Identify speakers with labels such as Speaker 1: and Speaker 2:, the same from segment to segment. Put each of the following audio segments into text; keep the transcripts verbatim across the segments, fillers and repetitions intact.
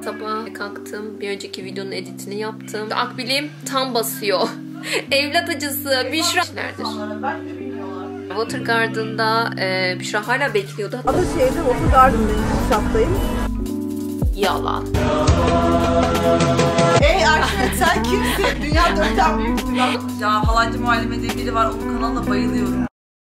Speaker 1: Sabah kalktım, bir önceki videonun editini yaptım. Akbilim tam basıyor. Evlat acısı Büşra. Water Garden'da e, Büşra hala bekliyordu.
Speaker 2: Ataşehir'de Water Garden'dayım, şaftayım.
Speaker 1: Yalan.
Speaker 2: Ey Ayşe sen kimsin? Dünya dörtten büyüktü lan.
Speaker 3: Ya Halancı Muallime diye biri var, onun kanalına bayılıyorum.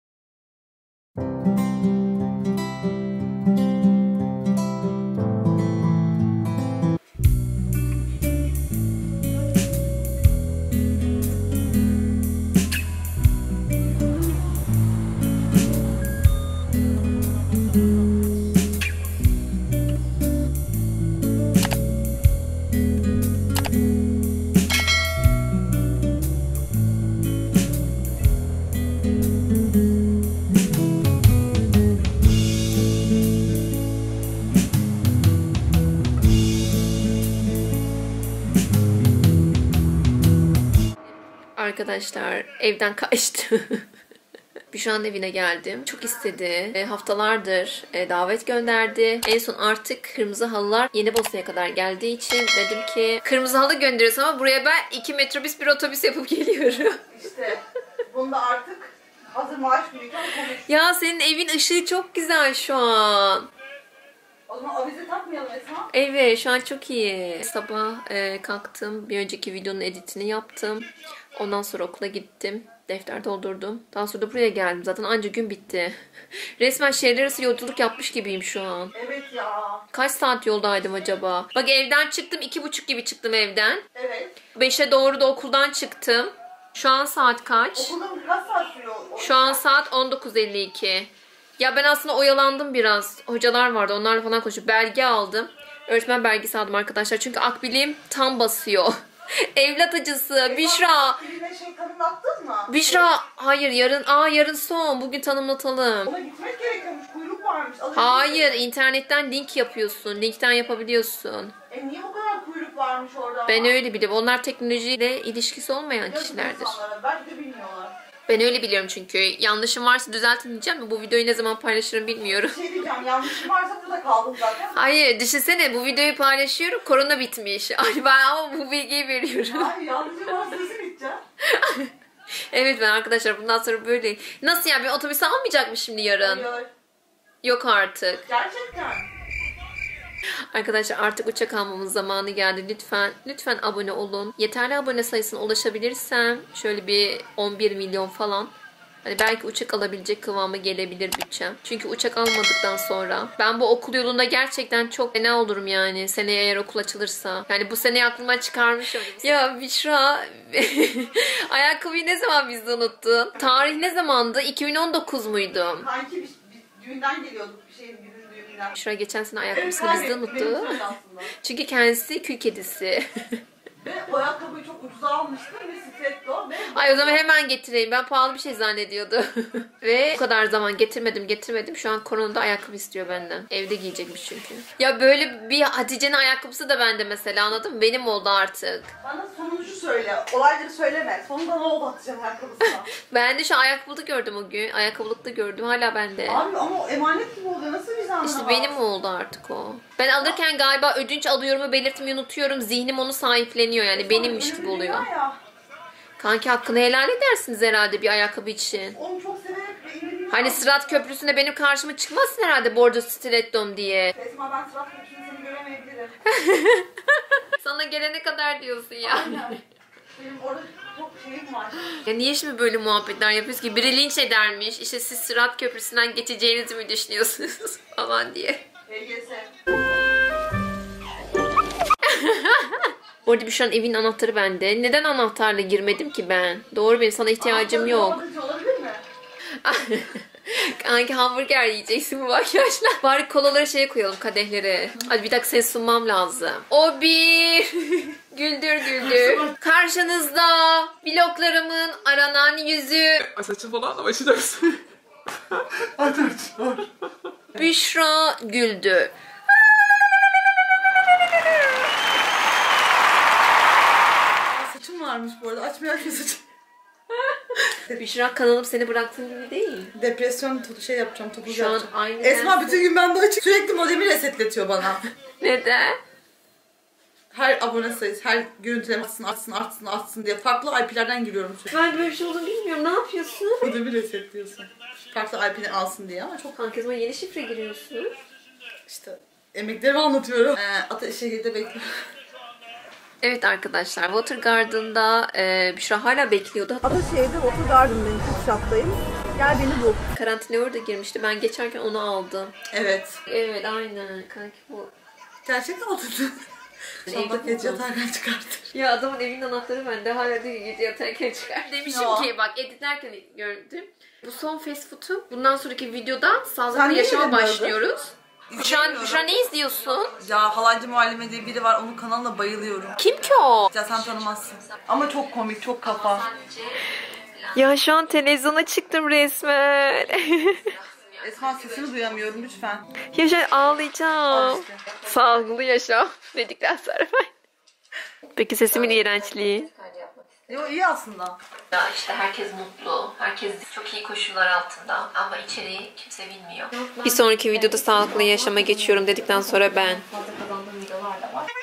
Speaker 1: Arkadaşlar evden kaçtı. Büşra'nın evine geldim. Çok istedi. E, haftalardır e, davet gönderdi. En son artık kırmızı halılar Yenibosna'ya kadar geldiği için dedim ki kırmızı halı gönderiyorsun ama buraya ben iki metrobüs bir otobüs yapıp geliyorum.
Speaker 2: İşte bunda artık hazır maaş biriken konuş.
Speaker 1: Ya senin evin ışığı çok güzel şu an.
Speaker 2: O zaman avize takmayalım Esma.
Speaker 1: Evet şu an çok iyi. Sabah e, kalktım. Bir önceki videonun editini yaptım. Ondan sonra okula gittim. Defter doldurdum. Daha sonra da buraya geldim. Zaten anca gün bitti. Resmen şehirler arası yolculuk yapmış gibiyim şu an.
Speaker 2: Evet ya.
Speaker 1: Kaç saat yoldaydım acaba? Bak evden çıktım. iki buçuk gibi çıktım evden.
Speaker 2: Evet.
Speaker 1: Beşe doğru da okuldan çıktım. Şu an saat kaç?
Speaker 2: Okulun kaç saat sürüyor?
Speaker 1: Şu an saat on dokuz elli iki. Ya ben aslında oyalandım biraz. Hocalar vardı. Onlarla falan konuşup belge aldım. Öğretmen belgesi aldım arkadaşlar. Çünkü akbilim tam basıyor. Evlat acısı Büşra.
Speaker 2: Birine şey tanımlattın mı?
Speaker 1: Büşra hayır yarın aa yarın son. Bugün tanımlatalım.
Speaker 2: Ona gitmek gerekiyormuş. Kuyruk varmış. Alabilir
Speaker 1: Hayır
Speaker 2: miyim?
Speaker 1: internetten link yapıyorsun. Linkten yapabiliyorsun.
Speaker 2: E niye bu kadar kuyruk varmış orada?
Speaker 1: Ben öyle biliyorum. Onlar teknolojiyle ilişkisi olmayan
Speaker 2: Yazık
Speaker 1: kişilerdir.
Speaker 2: insanlara. Belki de bilmiyorlar.
Speaker 1: Ben öyle biliyorum çünkü. Yanlışım varsa düzeltin diyeceğim mi? Bu videoyu ne zaman paylaşırım bilmiyorum.
Speaker 2: Bir şey diyeceğim. Yanlışım varsa burada kaldım zaten.
Speaker 1: Hayır düşünsene bu videoyu paylaşıyorum. Korona bitmiş. Ay ben ama bu bilgiyi veriyorum.
Speaker 2: Hayır yanlışım varsa nasıl gideceğim?
Speaker 1: Evet ben arkadaşlar bundan sonra böyle. Nasıl yani ben otobüs almayacak mı şimdi yarın?
Speaker 2: Hayır.
Speaker 1: Yok artık.
Speaker 2: Gerçekten.
Speaker 1: Arkadaşlar artık uçak almamın zamanı geldi. Lütfen lütfen abone olun. Yeterli abone sayısına ulaşabilirsem şöyle bir on bir milyon falan. Hani belki uçak alabilecek kıvama gelebilir bütçem. Çünkü uçak almadıktan sonra ben bu okul yolunda gerçekten çok fena olurum yani. Seneye eğer okul açılırsa. Yani bu seneyi aklıma çıkarmış olayım. Ya Büşra ayakkabıyı ne zaman bizde unuttun? Tarih ne zamandı? iki bin on dokuz muydu?
Speaker 2: Kanki biz, biz düğünden geliyorduk. Bir şeyin birinin düğününden.
Speaker 1: Büşra geçen sene ayakkabısını
Speaker 2: Evet,
Speaker 1: bizde
Speaker 2: benim
Speaker 1: unuttu.
Speaker 2: söyledi aslında.
Speaker 1: Çünkü kendisi kül kedisi.
Speaker 2: Ve o ayakkabıyı çok ucuza almıştım ve stiletto ve...
Speaker 1: Ay o zaman hemen getireyim. Ben pahalı bir şey zannediyordum. Ve bu kadar zaman getirmedim getirmedim. Şu an koronada ayakkabı istiyor benden. Evde giyecekmiş çünkü. Ya böyle bir Hatice'nin ayakkabısı da bende mesela anladın mı? Benim oldu artık.
Speaker 2: Bana sonuncu söyle. Olayları söyleme. Sonunda ne oldu Hatice'nin ayakkabısına?
Speaker 1: Ben de şu ayakkabılık gördüm o gün. Ayakkabılıkta gördüm. Hala bende.
Speaker 2: Abi ama o emanet gibi oluyor. Nasıl bir zaman?
Speaker 1: İşte benim oldu artık o. Ben alırken galiba ödünç alıyorumu belirtmeyi unutuyorum. Zihnim onu sahipleniyor yani. Benimmiş gibi oluyor. Kanki hakkını helal edersiniz herhalde bir ayakkabı için.
Speaker 2: Onu çok severek ve
Speaker 1: Hani Sırat Köprüsü'nde benim karşıma çıkmazsın herhalde bordo stilettom diye.
Speaker 2: Esma ben Sırat Köprüsü'nü seni göremeyebilirim.
Speaker 1: Sana gelene kadar diyorsun ya.
Speaker 2: Aynen. Benim orada çok şeyim var.
Speaker 1: Ya niye şimdi böyle muhabbetler yapıyoruz ki? Biri linç edermiş. İşte siz Sırat Köprüsü'nden geçeceğinizi mi düşünüyorsunuz falan diye.
Speaker 2: H G S.
Speaker 1: Bu arada şu an evin anahtarı bende. Neden anahtarla girmedim ki ben? Doğru benim sana ihtiyacım
Speaker 2: Anahtarı
Speaker 1: yok.
Speaker 2: bakıcı olabilir mi?
Speaker 1: Kanki hamburger yiyeceksin bu makyajla. Bari kolaları şeye koyalım kadehlere. Hadi bir dakika seni sunmam lazım. O bir. Güldür güldür. Karşınızda vloglarımın aranan yüzü.
Speaker 3: Ay saçın falan da başlayacaksın. Hadi açıyor.
Speaker 1: Büşra güldü.
Speaker 2: Saçım varmış bu arada. Açmaya açmaya saçım.
Speaker 1: Büşra kanalım seni bıraktığım gibi değil.
Speaker 2: Depresyon şey yapacağım, topuz
Speaker 1: Şu an
Speaker 2: yapacağım.
Speaker 1: aynı
Speaker 2: Esma
Speaker 1: dersin.
Speaker 2: bütün gün bende açık. Sürekli modemi resetletiyor bana.
Speaker 1: Neden?
Speaker 2: her abone sayısı, her görüntüleme artsın, artsın, artsın, artsın diye farklı I P'lerden giriyorum sürekli.
Speaker 1: Ben böyle bir şey olduğunu bilmiyorum. Ne yapıyorsun?
Speaker 2: Bu da bir resetliyorsun. Farklı I P'ler alsın diye ama çok
Speaker 1: Herkes yeni şifre giriyorsun.
Speaker 2: işte emeklerimi anlatıyorum. Ee, Ataşehir'de bekliyorum.
Speaker 1: Evet arkadaşlar, Watergarden'da e, Büşra hala bekliyordu.
Speaker 2: Ataşehir'de Watergarden'dayım, Kutşap'tayım. Gel beni bul.
Speaker 1: Karantinaya orada girmişti. Ben geçerken onu aldım.
Speaker 2: Evet.
Speaker 1: Evet, aynen. Kanki bu.
Speaker 2: Gerçekten oturdun. İnşallah gece yatarken çıkartır.
Speaker 1: Ya adamın evinin anahtarı bende. Hala değil, gece yatarken çıkar. Demişim
Speaker 2: Ya.
Speaker 1: ki bak, editlerken gördüm. Bu son fast food'u bundan sonraki videoda
Speaker 2: Sen
Speaker 1: sağlıklı
Speaker 2: niye
Speaker 1: yaşama
Speaker 2: öyle
Speaker 1: başlıyoruz. Büşra,
Speaker 2: İzlemiyorum.
Speaker 1: Büşra ne izliyorsun?
Speaker 2: Ya Halaycı Muallime diye biri var, onun kanalına bayılıyorum.
Speaker 1: Kim ki o?
Speaker 2: Ya sen tanımazsın. Ama çok komik, çok kafa.
Speaker 1: Ya şu an televizyona çıktım resmen.
Speaker 2: Esma sesini duyamıyorum lütfen.
Speaker 1: Ya şu an ağlayacağım.
Speaker 2: Al işte.
Speaker 1: Sağlıklı yaşam dedikten sonra ben. Peki sesimin iğrençliği?
Speaker 2: Yo iyi aslında.
Speaker 1: Ya işte herkes mutlu, herkes çok iyi koşullar altında ama içeriği kimse bilmiyor. Bir sonraki videoda sağlıklı yaşama geçiyorum dedikten sonra ben. Fazla kazandığım videolar da var.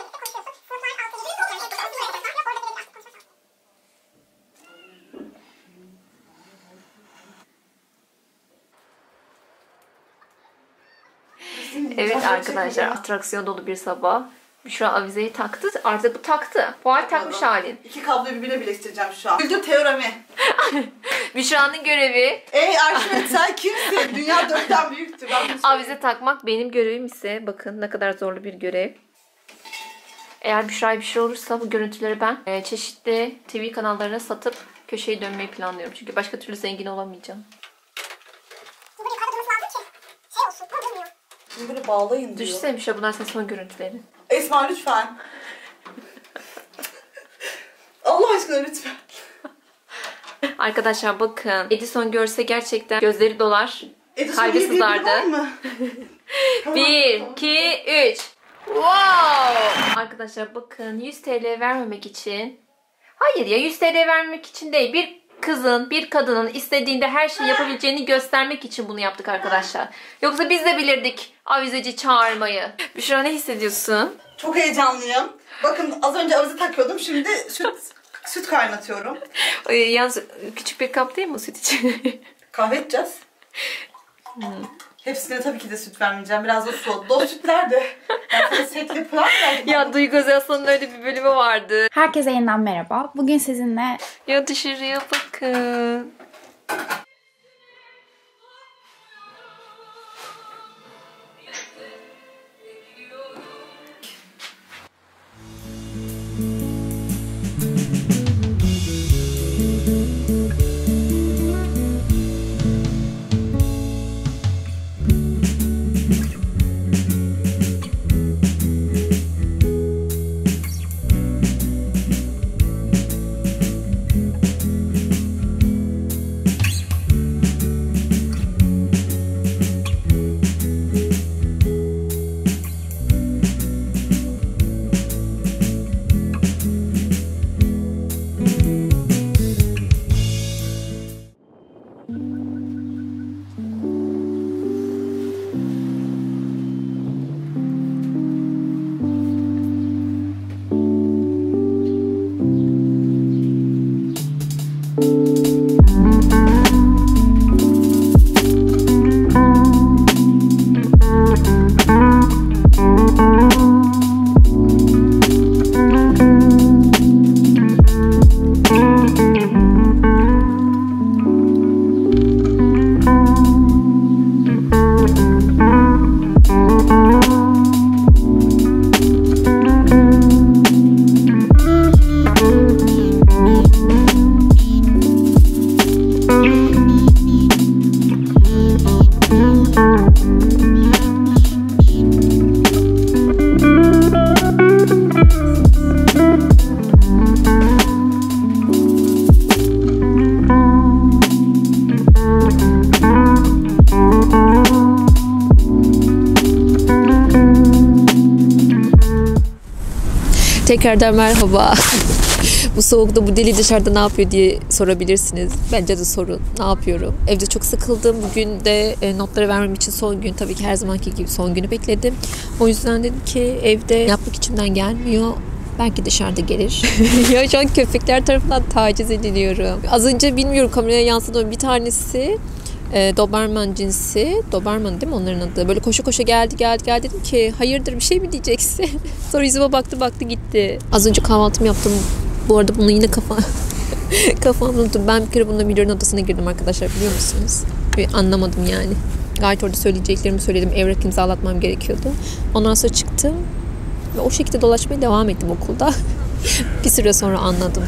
Speaker 1: Evet arkadaşlar, atraksiyon dolu bir sabah. Büşra avizeyi taktı. Artık bu taktı. Bu hal takmış halin.
Speaker 2: İki kabloyu birbirine birleştireceğim şu an. Güldür teoremi.
Speaker 1: Büşra'nın görevi
Speaker 2: Ey Arşimet sen kimsin? Dünya dörtten büyüktür. Ben bunu söyleyeyim.
Speaker 1: avize takmak, benim görevim ise bakın ne kadar zorlu bir görev. Eğer Büşra'ya bir şey olursa bu görüntüleri ben e, çeşitli T V kanallarına satıp köşeyi dönmeyi planlıyorum. Çünkü başka türlü zengin olamayacağım.
Speaker 2: Bunu böyle bağlayın diyor.
Speaker 1: Düşünsene Büşra, bunlar senin son görüntülerin.
Speaker 2: Esma lütfen. Allah aşkına lütfen.
Speaker 1: Arkadaşlar bakın, Edison görse gerçekten gözleri dolar.
Speaker 2: Edison
Speaker 1: Kalbi
Speaker 2: diye biri var
Speaker 1: sızlardı.
Speaker 2: mı?
Speaker 1: Bir, iki, üç. Wow! Arkadaşlar bakın, yüz T L vermemek için. Hayır ya, yüz T L vermemek için değil. Bir kızın, bir kadının istediğinde her şeyi yapabileceğini göstermek için bunu yaptık arkadaşlar. Yoksa biz de bilirdik avizeci çağırmayı. Büşra, ne hissediyorsun?
Speaker 2: Çok heyecanlıyım. Bakın az önce avize takıyordum. Şimdi süt süt kaynatıyorum.
Speaker 1: Ee, Yalnız küçük bir kap değil mi o süt için?
Speaker 2: Kahve içeceğiz.
Speaker 1: Hmm.
Speaker 2: Hepsine tabii ki de süt vermeyeceğim. Biraz da su. Dolu sütler de. Ben sana setli plan verdim.
Speaker 1: Ya Duygu Özaslan'ın öyle bir bölümü vardı.
Speaker 4: Herkese yeniden merhaba. Bugün sizinle
Speaker 1: Ya dışarıya bakın. Tekrardan merhaba. Bu soğukta bu deli dışarıda ne yapıyor diye sorabilirsiniz. Bence de sorun. Ne yapıyorum? Evde çok sıkıldım. Bugün de e, notları vermem için son gün. Tabii ki her zamanki gibi son günü bekledim. O yüzden dedim ki evde yapmak içimden gelmiyor. Belki dışarıda gelir. Ya şu an köpekler tarafından taciz ediliyorum. Az önce bilmiyorum kameraya yansıdı. Bir tanesi e, Doberman cinsi. Doberman değil mi onların adı? Böyle koşa koşa geldi geldi geldi. Dedim ki hayırdır bir şey mi diyeceksin? Sonra yüzüme baktı baktı gitti. Az önce kahvaltımı yaptım. Bu arada bunu yine kafa kafamda unuttum. Ben bir kere bununla Mirror'ın odasına girdim arkadaşlar, biliyor musunuz? Bir anlamadım yani. Gayet orada söyleyeceklerimi söyledim. Evrak imzalatmam gerekiyordu. Ondan sonra çıktım. Ve o şekilde dolaşmaya devam ettim okulda. Bir süre sonra anladım.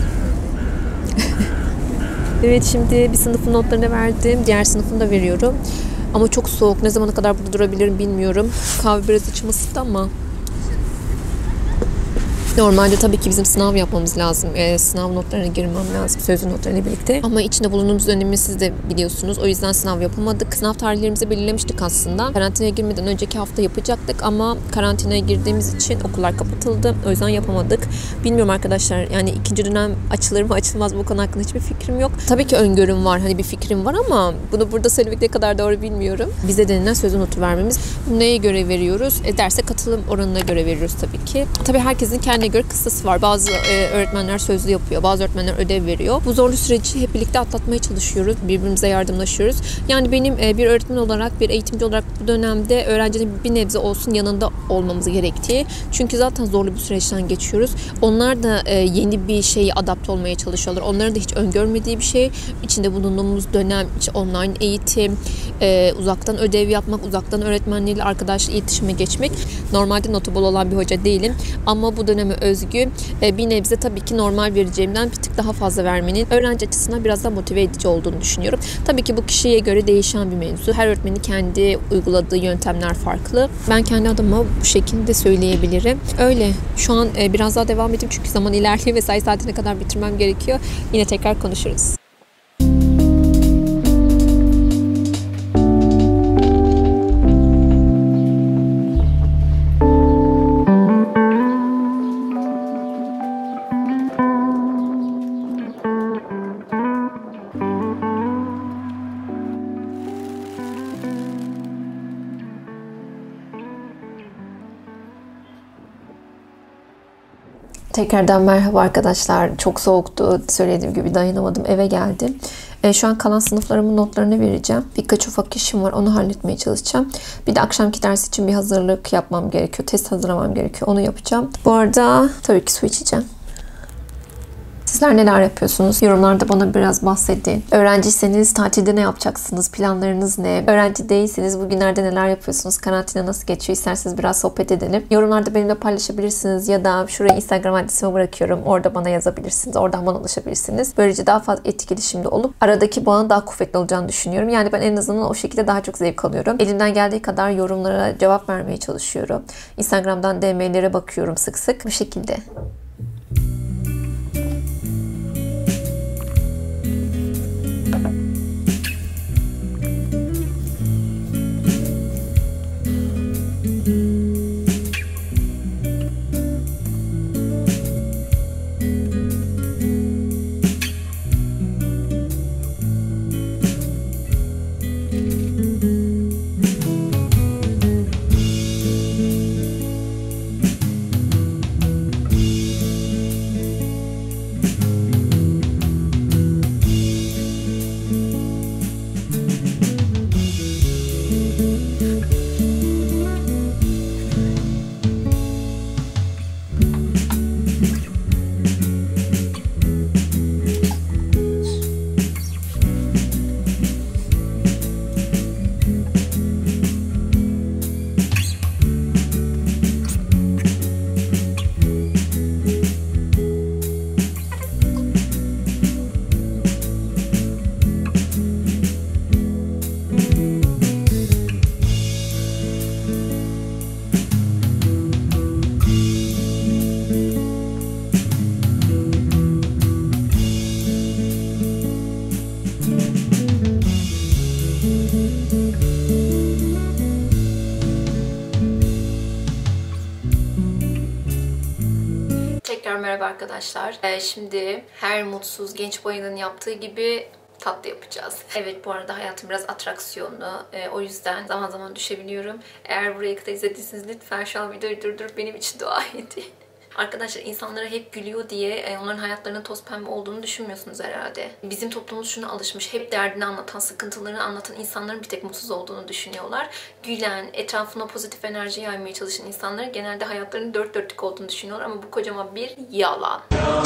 Speaker 1: Evet, şimdi bir sınıfın notlarını verdim. Diğer sınıfını da veriyorum. Ama çok soğuk. Ne zamana kadar burada durabilirim bilmiyorum. Kahve biraz içim ısıttı ama normalde tabii ki bizim sınav yapmamız lazım. E, sınav notlarına girmem lazım. Sözlü notlarıyla birlikte. Ama içinde bulunduğumuz dönemi siz de biliyorsunuz. O yüzden sınav yapamadık. Sınav tarihlerimizi belirlemiştik aslında. Karantinaya girmeden önceki hafta yapacaktık ama karantinaya girdiğimiz için okullar kapatıldı. O yüzden yapamadık. Bilmiyorum arkadaşlar. Yani ikinci dönem açılır mı açılmaz mı, bu konu hakkında hiçbir fikrim yok. Tabii ki öngörüm var. Hani bir fikrim var ama bunu burada söylemek ne kadar doğru bilmiyorum. Bize denilen sözlü notu vermemiz. Neye göre veriyoruz? E, derse katılım oranına göre veriyoruz tabii ki. Tabii herkesin kendi göre kıstası var. Bazı e, öğretmenler sözlü yapıyor. Bazı öğretmenler ödev veriyor. Bu zorlu süreci hep birlikte atlatmaya çalışıyoruz. Birbirimize yardımlaşıyoruz. Yani benim e, bir öğretmen olarak, bir eğitimci olarak bu dönemde öğrencinin bir nebze olsun yanında olmamız gerektiği. Çünkü zaten zorlu bir süreçten geçiyoruz. Onlar da e, yeni bir şeye adapte olmaya çalışıyorlar. Onların da hiç öngörmediği bir şey. İçinde bulunduğumuz dönem, işte online eğitim, e, uzaktan ödev yapmak, uzaktan öğretmenleriyle arkadaşla iletişime geçmek. Normalde notu bol olan bir hoca değilim. Ama bu döneme özgü bir nebze tabii ki normal vereceğimden bir tık daha fazla vermenin öğrenci açısından biraz daha motive edici olduğunu düşünüyorum. Tabii ki bu kişiye göre değişen bir mevzu. Her öğretmenin kendi uyguladığı yöntemler farklı. Ben kendi adıma bu şekilde söyleyebilirim. Öyle. Şu an biraz daha devam edeyim çünkü zaman ilerliyor. Mesai saatine kadar bitirmem gerekiyor. Yine tekrar konuşuruz. Tekrardan merhaba arkadaşlar. Çok soğuktu. Söylediğim gibi dayanamadım. Eve geldim. E, şu an kalan sınıflarımın notlarını vereceğim. Birkaç ufak işim var. Onu halletmeye çalışacağım. Bir de akşamki ders için bir hazırlık yapmam gerekiyor. Test hazırlamam gerekiyor. Onu yapacağım. Bu arada tabii ki su içeceğim. Sizler neler yapıyorsunuz? Yorumlarda bana biraz bahsedin. Öğrenciyseniz tatilde ne yapacaksınız? Planlarınız ne? Öğrenci değilseniz bugünlerde neler yapıyorsunuz? Karantina nasıl geçiyor? İsterseniz biraz sohbet edelim. Yorumlarda benimle paylaşabilirsiniz ya da şuraya Instagram adresimi bırakıyorum. Orada bana yazabilirsiniz. Oradan bana ulaşabilirsiniz. Böylece daha fazla etkileşimde olup aradaki bağın daha kuvvetli olacağını düşünüyorum. Yani ben en azından o şekilde daha çok zevk alıyorum. Elimden geldiği kadar yorumlara cevap vermeye çalışıyorum. Instagram'dan D M'lere bakıyorum sık sık. Bu şekilde. Tekrar merhaba arkadaşlar. Ee, şimdi her mutsuz genç bayanın yaptığı gibi tatlı yapacağız. Evet, bu arada hayatım biraz atraksiyonlu. Ee, o yüzden zaman zaman düşebiliyorum. Eğer buraya kadar izlediyseniz lütfen şu an videoyu durdurup benim için dua edin. Arkadaşlar, insanlara hep gülüyor diye onların hayatlarının toz pembe olduğunu düşünmüyorsunuz herhalde. Bizim toplumumuz şuna alışmış. Hep derdini anlatan, sıkıntılarını anlatan insanların bir tek mutsuz olduğunu düşünüyorlar. Gülen, etrafına pozitif enerji yaymaya çalışan insanların genelde hayatlarının dört dörtlük olduğunu düşünüyorlar ama bu kocaman bir yalan.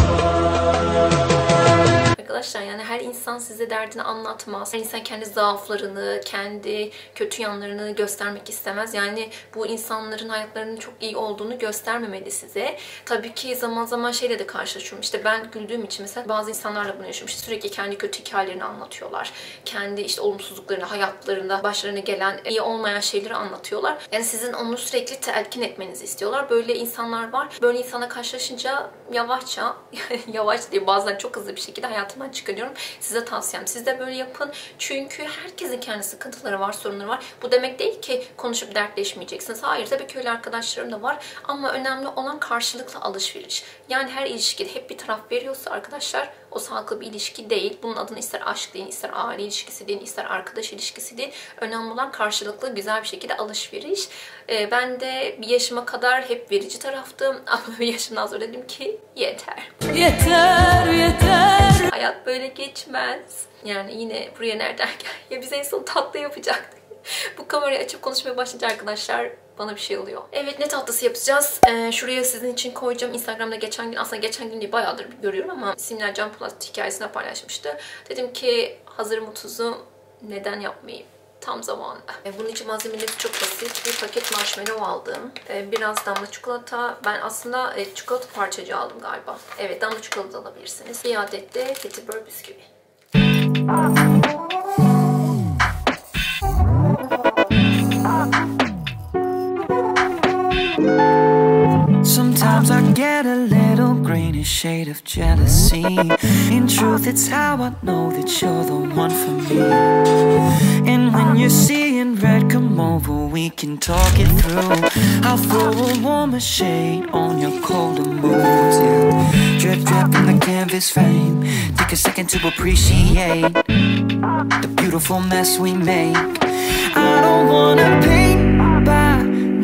Speaker 1: Arkadaşlar, yani her insan size derdini anlatmaz. Her insan kendi zaaflarını, kendi kötü yanlarını göstermek istemez. Yani bu insanların hayatlarının çok iyi olduğunu göstermemeli size. Tabii ki zaman zaman şeyle de karşılaşıyorum. İşte ben güldüğüm için mesela bazı insanlarla bunu yaşıyorum. İşte sürekli kendi kötü hikayelerini anlatıyorlar. Kendi işte olumsuzluklarını, hayatlarında başlarına gelen iyi olmayan şeyleri anlatıyorlar. Yani sizin onu sürekli telkin etmenizi istiyorlar. Böyle insanlar var. Böyle insana karşılaşınca yavaşça, yavaş değil bazen çok hızlı bir şekilde hayatımdan çıkarıyorum. Size tavsiyem, siz de böyle yapın. Çünkü herkesin kendi sıkıntıları var, sorunları var. Bu demek değil ki konuşup dertleşmeyeceksiniz. Hayır, tabii ki öyle arkadaşlarım da var. Ama önemli olan karşılıklı alışveriş. Yani her ilişkide hep bir taraf veriyorsa arkadaşlar, o sağlıklı bir ilişki değil. Bunun adını ister aşk deyin, ister aile ilişkisi deyin, ister arkadaş ilişkisi deyin. Önemli olan karşılıklı güzel bir şekilde alışveriş. Ee, ben de bir yaşıma kadar hep verici taraftım. Ama bir yaşımdan sonra dedim ki yeter.
Speaker 5: Yeter, yeter.
Speaker 1: Hayat böyle geçmez. Yani yine buraya nereden gel? Ya biz en son tatlı yapacaktık. Bu kamerayı açıp konuşmaya başlayınca arkadaşlar bana bir şey oluyor. Evet, ne tatlısı yapacağız? Ee, şuraya sizin için koyacağım. Instagram'da geçen gün, aslında geçen gün değil bayağıdır görüyorum ama Simler Can Polat hikayesine paylaşmıştı. Dedim ki hazır mutuzu neden yapmayayım? Tam zamanı. Ee, bunun için malzemeleri çok basit. Bir paket marshmallow aldım. Ee, biraz damla çikolata. Ben aslında e, çikolata parçacığı aldım galiba. Evet, damla çikolata alabilirsiniz. Bir adet de Petibör bisküvi.
Speaker 5: Sometimes I get a little greenish shade of jealousy. In truth, it's how I know that you're the one for me. And when you're seeing red, come over, we can talk it through. I'll throw a warmer shade on your colder moods, yeah. Drip, drip in the canvas frame. Take a second to appreciate the beautiful mess we make. I don't wanna paint by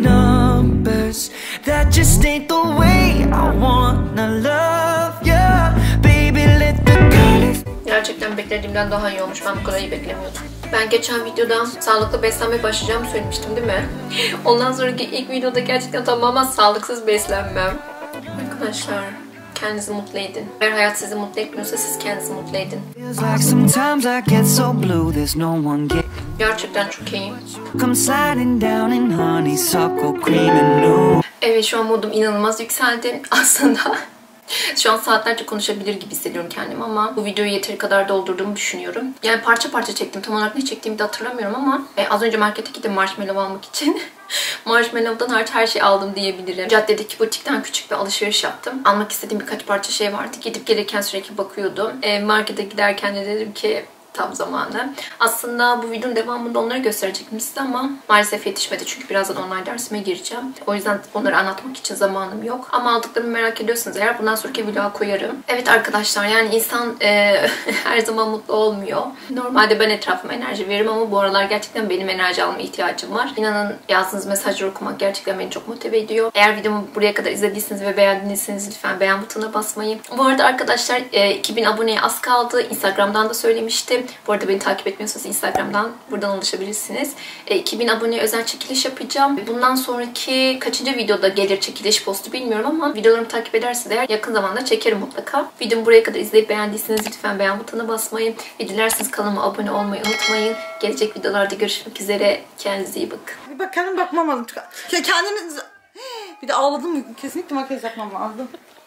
Speaker 5: numbers. That just ain't the way I wanna love ya. Baby, let the colors.
Speaker 1: Gerçekten beklediğimden daha iyi olmuş. Ben bu kadar iyi beklemiyordum. Ben geçen videoda sağlıklı beslenmeye başlayacağımı söylemiştim değil mi? Ondan sonraki ilk videoda gerçekten tamamen sağlıksız beslenmem. Arkadaşlar, kendinizi mutlu edin. Eğer hayat sizi mutlu etmiyorsa siz kendinizi mutlu edin.
Speaker 5: Feels like sometimes I get so blue, there's no one get.
Speaker 1: Gerçekten çok iyiyim.
Speaker 5: Come sliding down in honeysuckle cream and new.
Speaker 1: Evet, şu an modum inanılmaz yükseldi. Aslında şu an saatlerce konuşabilir gibi hissediyorum kendimi ama bu videoyu yeteri kadar doldurduğumu düşünüyorum. Yani parça parça çektim. Tam olarak ne çektiğimi de hatırlamıyorum ama e, az önce markete gittim marshmallow almak için. Marshmallow'dan hariç her şeyi aldım diyebilirim. Caddedeki butikten küçük bir alışveriş yaptım. Almak istediğim birkaç parça şey vardı. Gidip gelirken sürekli bakıyordum. E, markete giderken de dedim ki tam zamanı. Aslında bu videonun devamında onları gösterecektim size ama maalesef yetişmedi çünkü birazdan online dersime gireceğim. O yüzden onları anlatmak için zamanım yok. Ama aldıklarımı merak ediyorsanız eğer bundan sonraki vloga koyarım. Evet arkadaşlar, yani insan e, her zaman mutlu olmuyor. Normalde ben etrafıma enerji veririm ama bu aralar gerçekten benim enerji alma ihtiyacım var. İnanın yazdığınız mesajları okumak gerçekten beni çok motive ediyor. Eğer videomu buraya kadar izlediyseniz ve beğendiyseniz lütfen beğen butonuna basmayı. Bu arada arkadaşlar e, iki bin aboneye az kaldı. Instagram'dan da söylemiştim. Bu arada beni takip etmiyorsanız Instagram'dan buradan ulaşabilirsiniz. E, iki bin aboneye özel çekiliş yapacağım. Bundan sonraki kaçıncı videoda gelir çekiliş postu bilmiyorum ama videolarımı takip ederseniz eğer yakın zamanda çekerim mutlaka. Videomu buraya kadar izleyip beğendiyseniz lütfen beğen butonuna basmayı ve dilerseniz kanalıma abone olmayı unutmayın. Gelecek videolarda görüşmek üzere. Kendinize iyi bakın.
Speaker 2: Bir bak, kendim bakmam lazım. Ya kendimiz... Bir de ağladım. Kesinlikle makyaj yapmam lazım.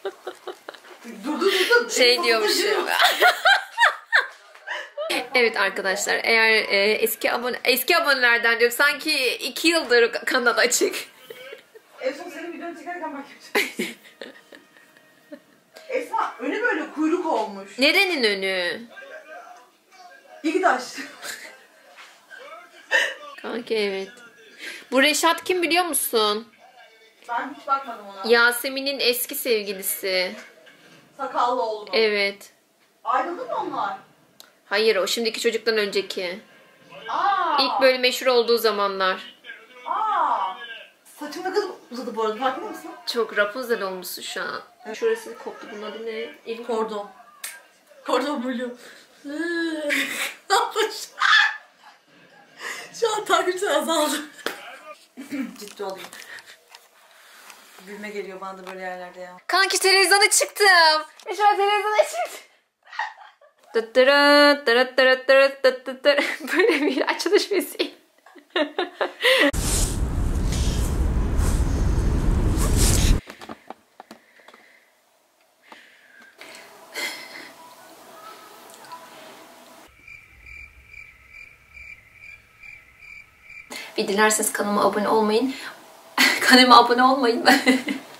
Speaker 2: Durdu durdu.
Speaker 1: Şey diyormuşum. Evet arkadaşlar, eğer e, eski abone eski abonelerden diyorum, sanki iki yıldır kanal açık.
Speaker 2: En son senin videonu çekerken makyaj. Esma, önü böyle kuyruk olmuş.
Speaker 1: Nerenin önü?
Speaker 2: İgdaş.
Speaker 1: Kanka evet. Bu Reşat kim biliyor musun?
Speaker 2: Ben hiç bakmadım ona.
Speaker 1: Yasemin'in eski sevgilisi.
Speaker 2: Sakallı oğlu.
Speaker 1: Evet.
Speaker 2: Ayrıldı mı onlar?
Speaker 1: Hayır, o şimdiki çocuktan önceki.
Speaker 2: Aa.
Speaker 1: İlk böyle meşhur olduğu zamanlar.
Speaker 2: Aa. Saçım ne kadar uzadı bu arada, farkında mısın?
Speaker 1: Çok Rapunzel olmuşsun şu an. Şurası koptu. Bunun adı ne? Elim
Speaker 2: Kordon. Kordon blue. Ne yapmış? Şu an takipçiler azaldı. Ciddi olayım. Gülme geliyor bana da böyle yerlerde ya.
Speaker 1: Kanki televizyona çıktım. Şu an televizyona çıktım. Tıttırı, tırı tırı tırı tırı tırı tırı. Böyle bir açılış müziği. Bir dilerseniz kanalıma abone olmayın. Kanalıma abone olmayın.